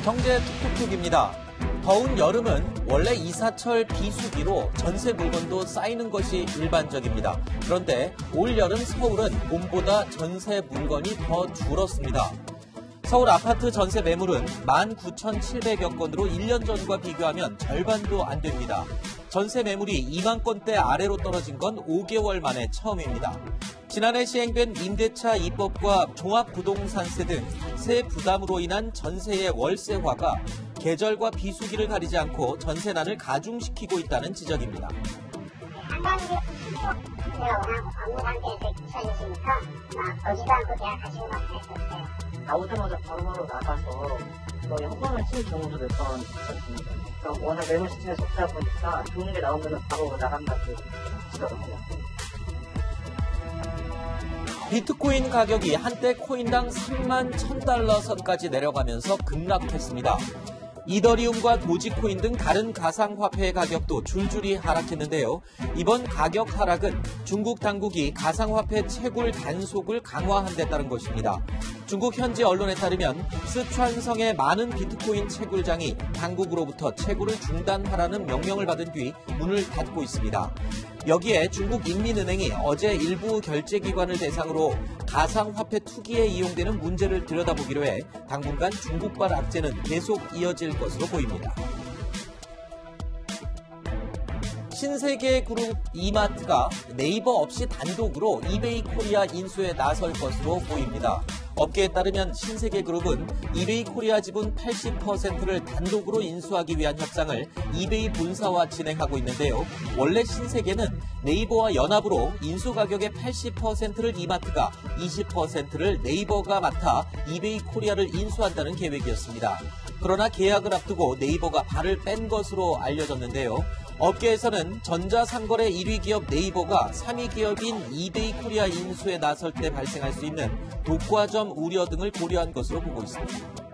경제 툭툭툭입니다. 더운 여름은 원래 이사철 비수기로 전세 물건도 쌓이는 것이 일반적입니다. 그런데 올 여름 서울은 봄보다 전세 물건이 더 줄었습니다. 서울 아파트 전세 매물은 19,700여 건으로 1년 전과 비교하면 절반도 안 됩니다. 전세 매물이 2만 건대 아래로 떨어진 건 5개월 만에 처음입니다. 지난해 시행된 임대차 입법과 종합부동산세 등 세 부담으로 인한 전세의 월세화가 계절과 비수기를 가리지 않고 전세난을 가중시키고 있다는 지적입니다. 상반기 제가 워낙 업무 상태에서 귀찮으시니까 막 보지도 않고 계약하시는 것 같았어요. 나오자마자 바로바로 나가서 현금을 치는 경우도 몇 번 있었습니다. 워낙 매물 시즌에 속다 보니까 좋은 게 나오면 바로 나간다고 하더라고요. 비트코인 가격이 한때 코인당 3만 1,000달러 선까지 내려가면서 급락했습니다. 이더리움과 도지코인 등 다른 가상화폐의 가격도 줄줄이 하락했는데요. 이번 가격 하락은 중국 당국이 가상화폐 채굴 단속을 강화한 데 따른 것입니다. 중국 현지 언론에 따르면 스촨성의 많은 비트코인 채굴장이 당국으로부터 채굴을 중단하라는 명령을 받은 뒤 문을 닫고 있습니다. 여기에 중국 인민은행이 어제 일부 결제기관을 대상으로 가상화폐 투기에 이용되는 문제를 들여다보기로 해 당분간 중국발 악재는 계속 이어질 것으로 보입니다. 신세계그룹 이마트가 네이버 없이 단독으로 이베이 코리아 인수에 나설 것으로 보입니다. 업계에 따르면 신세계그룹은 이베이 코리아 지분 80%를 단독으로 인수하기 위한 협상을 이베이 본사와 진행하고 있는데요. 원래 신세계는 네이버와 연합으로 인수 가격의 80%를 이마트가, 20%를 네이버가 맡아 이베이 코리아를 인수한다는 계획이었습니다. 그러나 계약을 앞두고 네이버가 발을 뺀 것으로 알려졌는데요. 업계에서는 전자상거래 1위 기업 네이버가 3위 기업인 이베이 코리아 인수에 나설 때 발생할 수 있는 독과점 우려 등을 고려한 것으로 보고 있습니다.